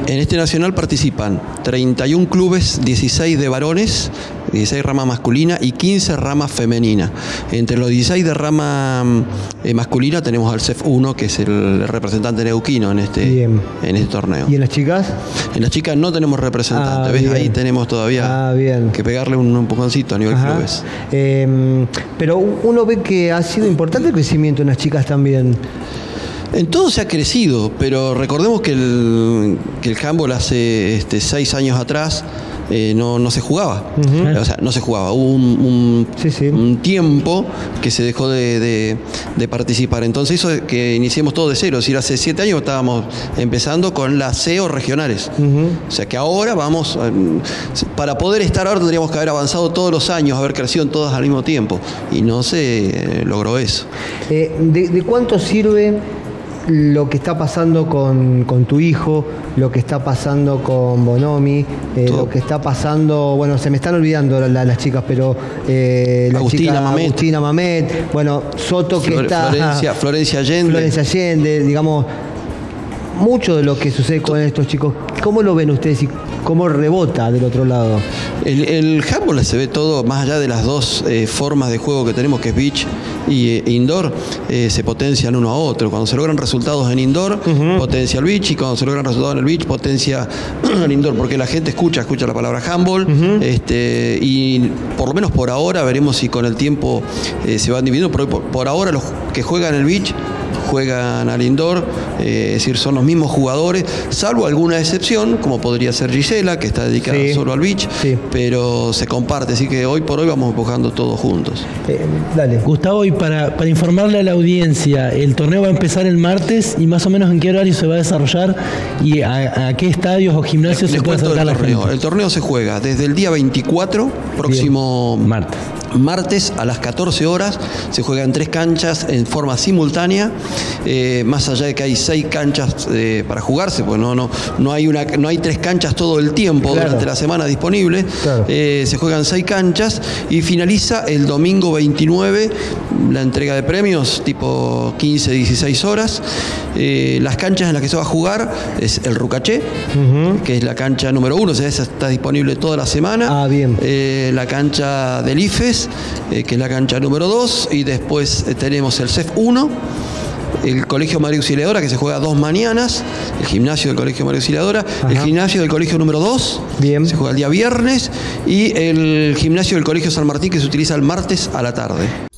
En este nacional participan 31 clubes, 16 de varones, 16 rama masculina y 15 ramas femenina. Entre los 16 de rama masculina tenemos al CEF 1, que es el representante neuquino en este torneo. ¿Y en las chicas? En las chicas no tenemos representante, ¿ves? Ahí tenemos todavía que pegarle un empujoncito a nivel clubes. Pero uno ve que ha sido importante el crecimiento en las chicas también. En todo se ha crecido, pero recordemos que el handball hace 6 años atrás no se jugaba. O sea, no se jugaba. Hubo un tiempo que se dejó de participar. Entonces hizo que iniciemos todo de cero. Es decir, hace 7 años estábamos empezando con las CEO regionales. O sea que ahora vamos, para poder estar ahora tendríamos que haber avanzado todos los años, haber crecido en todas al mismo tiempo. Y no se logró eso. ¿De cuánto sirve lo que está pasando con tu hijo, lo que está pasando con Bonomi, lo que está pasando, bueno, se me están olvidando las chicas, pero Agustina Mamet, bueno, Soto que está... Florencia Allende, digamos, mucho de lo que sucede con estos chicos, ¿cómo lo ven ustedes y cómo rebota del otro lado? El handball se ve todo, más allá de las dos formas de juego que tenemos, que es beach y indoor, se potencian uno a otro. Cuando se logran resultados en indoor, potencia el beach, y cuando se logran resultados en el beach, potencia el indoor, porque la gente escucha la palabra handball, y por lo menos por ahora, veremos si con el tiempo se van dividiendo, pero por ahora los que juegan el beach juegan al indoor, es decir, son los mismos jugadores, salvo alguna excepción, como podría ser Gisela, que está dedicada solo al beach, pero se comparte, así que hoy por hoy vamos empujando todos juntos. Dale. Gustavo, y para informarle a la audiencia, el torneo va a empezar el martes, y más o menos en qué horario se va a desarrollar, y a qué estadios o gimnasios se puede acercar la gente. El torneo se juega desde el día 24, próximo martes a las 14 horas, se juega en 3 canchas en forma simultánea, más allá de que hay 6 canchas para jugarse, pues no hay 3 canchas todo el tiempo durante la semana disponibles, se juegan 6 canchas y finaliza el domingo 29 la entrega de premios tipo 15-16 horas. Las canchas en las que se va a jugar es el Rucaché, que es la cancha número 1, o sea, esa está disponible toda la semana. La cancha del IFES, que es la cancha número 2, y después tenemos el CEF 1, el Colegio María Auxiliadora, que se juega 2 mañanas, el gimnasio del Colegio María Auxiliadora, el gimnasio del Colegio número 2, se juega el día viernes, y el gimnasio del Colegio San Martín, que se utiliza el martes a la tarde.